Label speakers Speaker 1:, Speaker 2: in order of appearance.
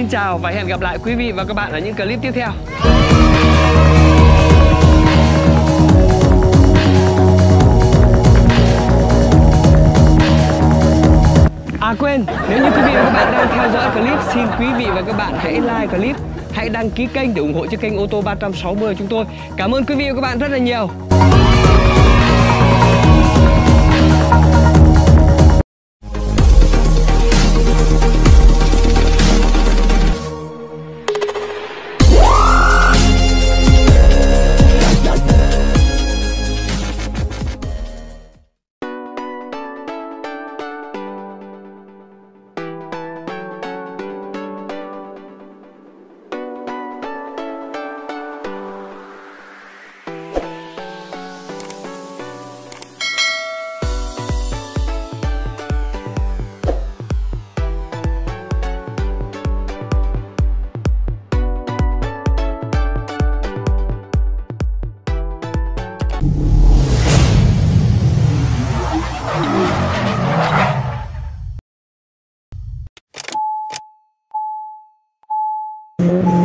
Speaker 1: xin chào và hẹn gặp lại quý vị và các bạn ở những clip tiếp theo. À quên, nếu như quý vị và các bạn đang theo dõi clip, xin quý vị và các bạn hãy like clip, hãy đăng ký kênh để ủng hộ cho kênh ô tô 360 của chúng tôi. Cảm ơn quý vị và các bạn rất là nhiều.
Speaker 2: Thank you.